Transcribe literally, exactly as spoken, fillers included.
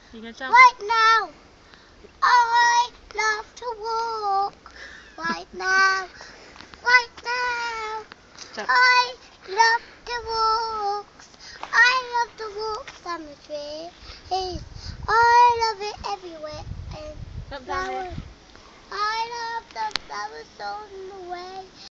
You gonna jump? Right now, I love to walk. Right now, right now, Jump. I love to walk.